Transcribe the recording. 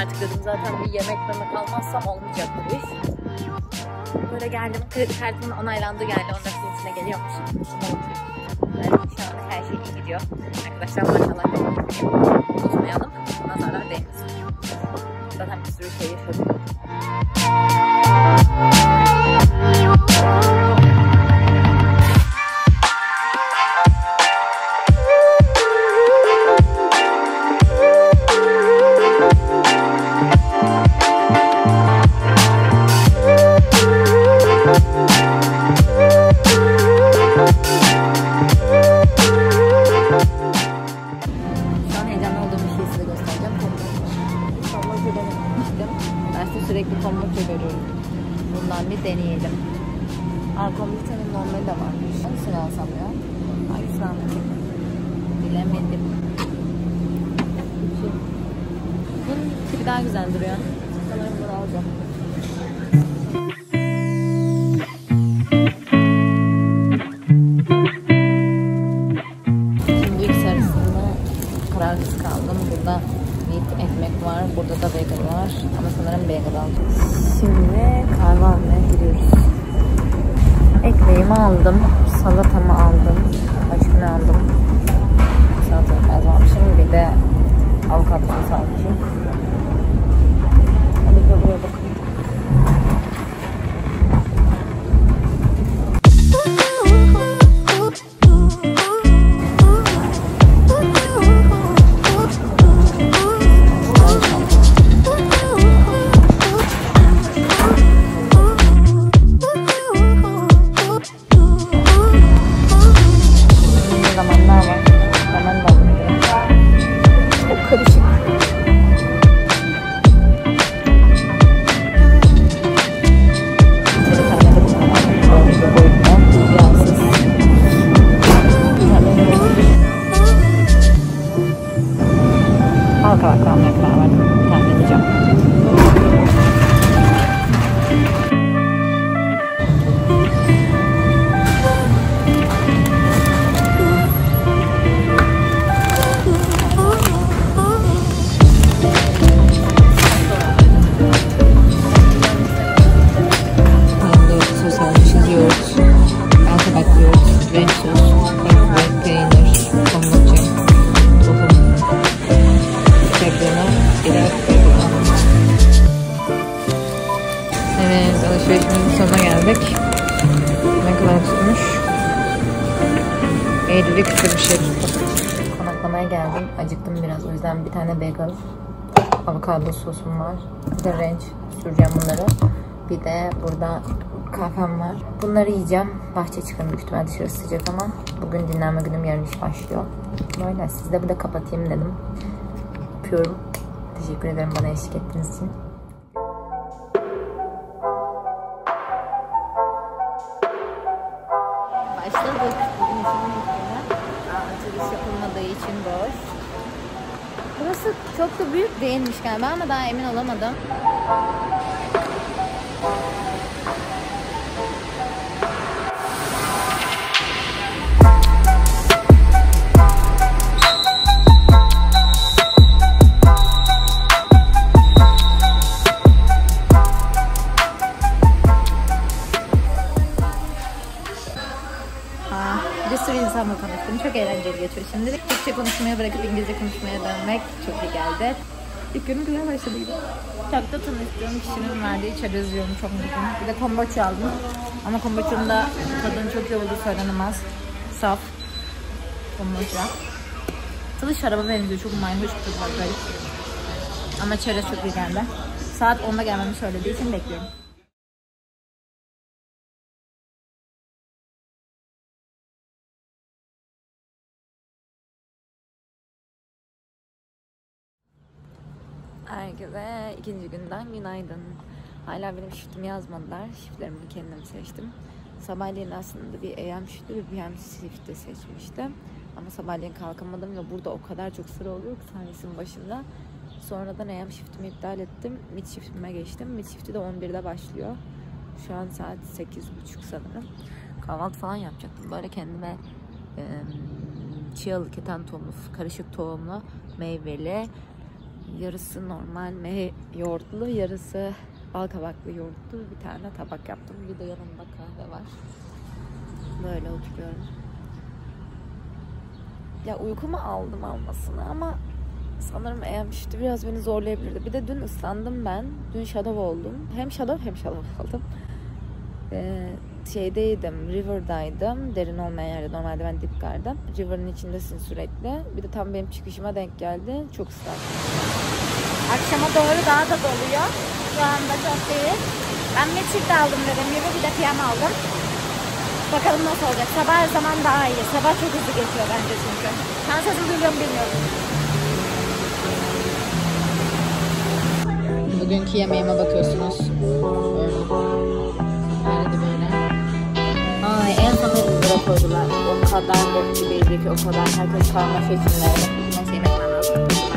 artık dedim. Zaten bir yemek almazsam olmayacak bu iş. Böyle geldim. Kredi kartımın onaylandığı geldi. 14 gün içine geliyormuş. Şu an her şey iyi gidiyor. Arkadaşlar maşallah unutmayalım. Nazarlar değmesin. Zaten bir sürü şey yaşadım. Sürekli kombucha görüyorum. Bundan bir deneyelim. Kombucha'nın normali de varmış. Hangisini alsam ya? Hangisini almayayım? Bilemedim. Bunun tipi daha güzel duruyor. Sanırım bunu alacağım. Şimdi sarısında kararsız kaldım. Burada ekmek var. Burada da bagel var. Ama sanırım bagel aldım. Şimdi kahve almaya gidiyoruz. Ekmeğimi aldım. Salatamı aldım. Başka ne aldım? Salatalık az almışım. Bir de avokado sosu almışım. Hadi buraya bakın. Evet, alışverişimizin sonuna geldik. Ne kadar tutmuş? 50 küsur bir şey tuttu. Konaklamaya geldim. Acıktım biraz. O yüzden bir tane bagel, avokado sosum var. Bir de ranch süreceğim bunları. Bir de burada kahvem var. Bunları yiyeceğim. Bahçe çıkın büyük ihtimalle, dışarısı sıcak ama bugün dinlenme günüm, yarın iş başlıyor. Böyle siz de burada kapatayım dedim. Öpüyorum. Teşekkür ederim bana eşlik ettiğiniz için. Başladık. Bugün işimin ilkine. Açılış yapılmadığı için boş. Burası çok da büyük değilmiş galiba ama daha emin olamadım. Bir sürü insanla konuştum. Çok eğlenceli geçiyor şimdilik. Türkçe konuşmaya bırakıp İngilizce konuşmaya dönmek çok iyi geldi. İlk günüm güzel başladı gibi. Uçakta tanıştığım kişinin verdiği çay yazıyorum, çok mutluyum. Bir de kombucha aldım. Ama kombucha'nın da tadının çok iyi olduğu söylenemez. Saf kombucha. Tadı şaraba benziyor. Çok mayhoş bir tadı var, garip. Ama çerez çok iyi geldi. Saat 10'da gelmemi söylediği için bekliyorum. Herkese ikinci günden günaydın. Hala benim shiftimi yazmadılar. Shiftlerimi kendim seçtim. Sabahleyin aslında bir AM shift'i, bir PM shift'i seçmiştim. Ama sabahleyin kalkamadım ve burada o kadar çok sıra oluyor ki servisin başında. Sonradan AM shift'imi iptal ettim. Mid shift'ime geçtim. Mid shift'i de 11'de başlıyor. Şu an saat 8.30 sanırım. Kahvaltı falan yapacaktım. Böyle kendime chia, keten tohumlu, karışık tohumlu, meyveli Yarısı normal yoğurtlu, yarısı bal kabaklı yoğurtlu bir tane tabak yaptım. Bir de yanında kahve var. Böyle oturuyorum. Ya uykumu aldım almasını ama sanırım EM'şti. Biraz beni zorlayabilirdi. Bir de dün ıslandım ben. Dün shadow oldum. Hem shadow oldum. Şeydeydim, River'daydım. Derin olmayan yerde. Normalde ben Dipgar'da. River'ın içindesin sürekli. Bir de tam benim çıkışıma denk geldi. Çok ıslandım. Akşama doğru daha da doluyor. Şu anda çok değil. Ben Meçhil de aldım dediğim gibi. Bir de piyam aldım. Bakalım nasıl olacak. Sabah her zaman daha iyi. Sabah çok hızlı geçiyor bence çünkü. Ben sesimi duyuyorum bilmiyorum. Bugünkü yemeğime bakıyorsunuz. Böyle de böyle. Ay en son 50 lira koydular. O kadar bok gibiydi ki o kadar. Herkes karma şeklinde. Neyse yemek lazım.